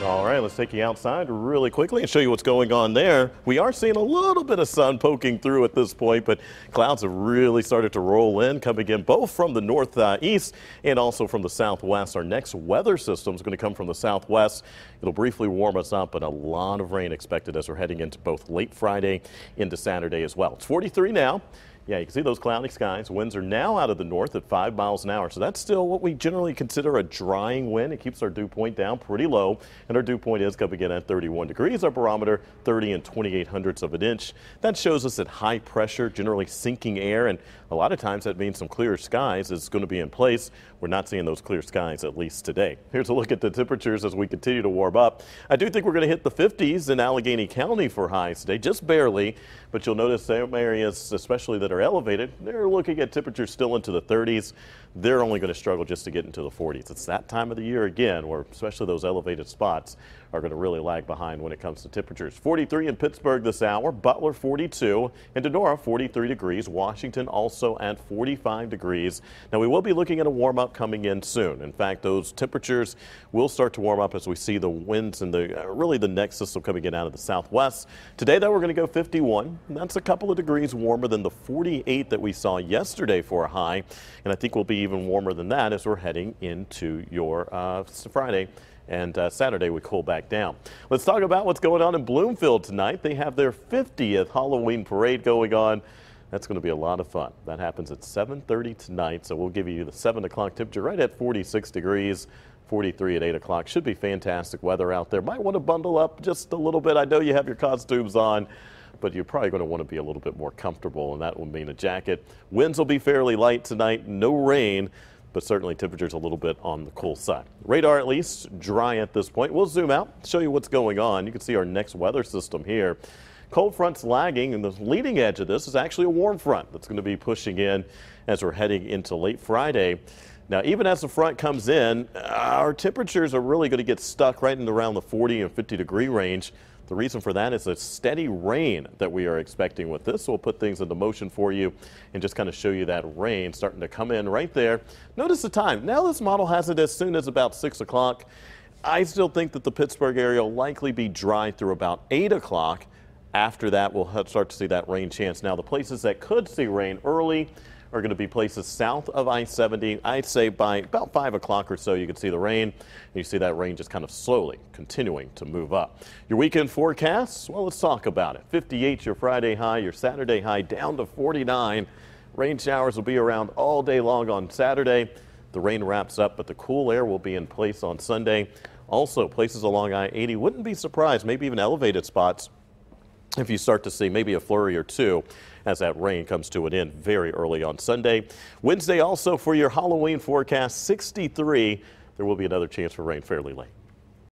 All right, let's take you outside really quickly and show you what's going on there. We are seeing a little bit of sun poking through at this point, but clouds have really started to roll in, coming in both from the northeast and also from the southwest. Our next weather system is going to come from the southwest. It'll briefly warm us up, but a lot of rain expected as we're heading into both late Friday into Saturday as well. It's 43 now. Yeah, you can see those cloudy skies. Winds are now out of the north at 5 miles an hour. So that's still what we generally consider a drying wind. It keeps our dew point down pretty low. And our dew point is coming in at 31 degrees. Our barometer 30 and 28 of an inch. That shows us that high pressure, generally sinking air. And a lot of times that means some clear skies is going to be in place. We're not seeing those clear skies, at least today. Here's a look at the temperatures as we continue to warm up. I do think we're going to hit the 50s in Allegheny County for highs today, just barely. But you'll notice some areas, especially that are elevated, they're looking at temperatures still into the 30s. They're only going to struggle just to get into the 40s. It's that time of the year again where especially those elevated spots are going to really lag behind when it comes to temperatures. 43 in Pittsburgh this hour, Butler 42, and Donora 43 degrees, Washington also at 45 degrees. Now we will be looking at a warm up coming in soon. In fact, those temperatures will start to warm up as we see the winds and really the next system coming in out of the southwest. Today though, we're going to go 51. That's a couple of degrees warmer than the 48 that we saw yesterday for a high. And I think we'll be even warmer than that as we're heading into your Friday. And Saturday we cool back down. Let's talk about what's going on in Bloomfield tonight. They have their 50th Halloween parade going on. That's going to be a lot of fun. That happens at 7:30 tonight. So we'll give you the 7 o'clock temperature right at 46 degrees. 43 at 8 o'clock. Should be fantastic weather out there. Might want to bundle up just a little bit. I know you have your costumes on, but you're probably going to want to be a little bit more comfortable, and that will mean a jacket. Winds will be fairly light tonight. No rain, but certainly temperatures a little bit on the cool side. Radar at least dry at this point. We'll zoom out, show you what's going on. You can see our next weather system here. Cold front's lagging, and the leading edge of this is actually a warm front that's going to be pushing in as we're heading into late Friday. Now, even as the front comes in, our temperatures are really going to get stuck right in around the 40 and 50 degree range. The reason for that is a steady rain that we are expecting with this. So we'll put things into motion for you and just kind of show you that rain starting to come in right there. Notice the time. Now this model has it as soon as about 6 o'clock. I still think that the Pittsburgh area will likely be dry through about 8 o'clock. After that, we'll start to see that rain chance. Now the places that could see rain early are going to be places south of I-70. I'd say by about 5 o'clock or so you can see the rain. And you see that rain just kind of slowly continuing to move up. Your weekend forecasts, well, let's talk about it. 58 your Friday high, your Saturday high down to 49. Rain showers will be around all day long on Saturday. The rain wraps up, but the cool air will be in place on Sunday. Also, places along I-80 wouldn't be surprised, maybe even elevated spots, if you start to see maybe a flurry or two as that rain comes to an end very early on Sunday. Wednesday also for your Halloween forecast, 63. There will be another chance for rain fairly late.